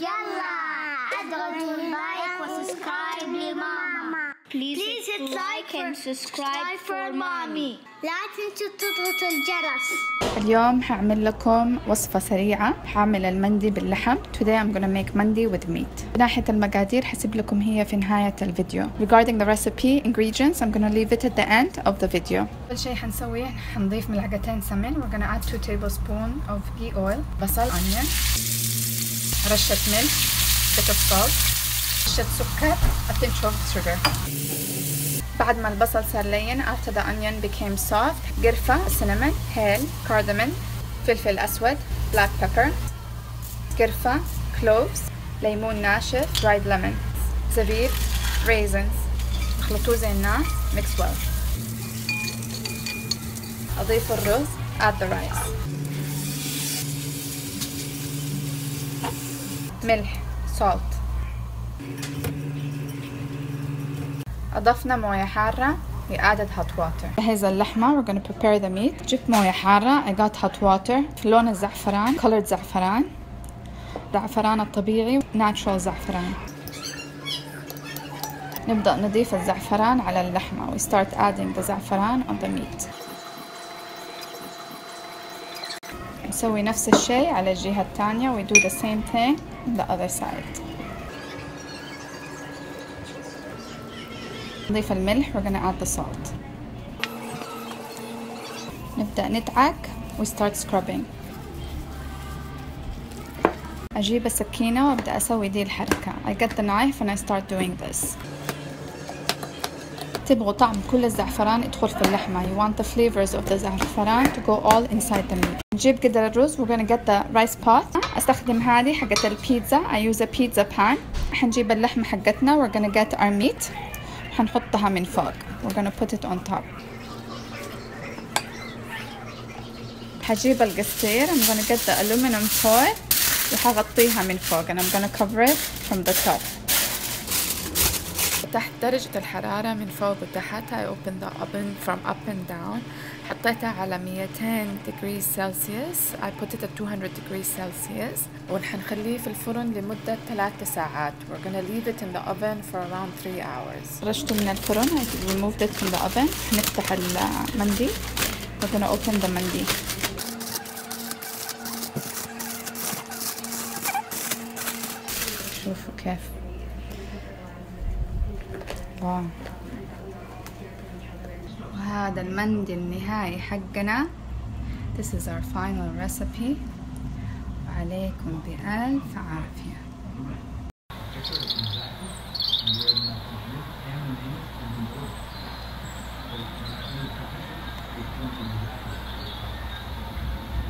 يلا اضغطوا لايك وسبسكرايب لماما. Please hit like and subscribe for mommy. لا تنسوا تضغطوا الجرس. اليوم هعمل لكم وصفة سريعة. هعمل المندي باللحم. Today I'm gonna make mandi with meat. من ناحية المقادير حسب لكم هي في نهاية الفيديو. Regarding the recipe ingredients I'm gonna leave it at the end of the video. أول شيء حنسويه حنضيف ملعقتين سمن. We're gonna add 2 tablespoons of ghee oil. بصل onion. رشة ملح. bit of salt. رشة سكر. a pinch of sugar. بعد ما البصل صار لين after the onion became soft قرفة cinnamon هيل cardamom فلفل أسود black pepper قرفة cloves ليمون ناشف dried lemon زبيب raisins اخلطوه زي الناس mix well. أضيف الرز add the rice ملح salt. أضفنا موية حارة. We added hot water. جهز اللحمة. We're gonna prepare the meat. جبت موية حارة. I got hot water. في لون الزعفران. colored زعفران. زعفران الطبيعي. natural زعفران. نبدأ نضيف الزعفران على اللحمة. We start adding the زعفران on the meat. نسوي نفس الشيء على الجهة الثانية. We do the same thing on the other side. نضيف الملح. We're gonna add the salt. نبدأ ندعك. We start scrubbing. أجيب السكينة وأبدأ أسوي دي الحركة. I get the knife and I start doing this. تبغوا طعم كل الزعفران يدخل في اللحمة. You want the flavors of the زعفران to go all inside the meat. نجيب قدر الرز. We're gonna get the rice pot. أستخدم هذه حقت البيتزا. I use a pizza pan. حنجيب اللحمة حقتنا. We're gonna get our meat. حنحطها من فوق. We're gonna put it on top. حجيب القصير. I'm gonna get the aluminum foil وحغطيها من فوق and I'm gonna cover it from the top. تحت درجة الحرارة من فوق وتحت. I open the oven from up and down. حطيتها على 200 degrees Celsius. I put it at 200 degrees Celsius. وحنخليه في الفرن لمدة 3 ساعات. We're gonna leave it in the oven for around 3 hours. خرجته من الفرن. I removed it from the oven. نفتح المندي. We're gonna open the مندي. شوفوا كيف. واو. وهذا المندي النهائي حقنا. This is our final recipe. وعليكم بألف عافية.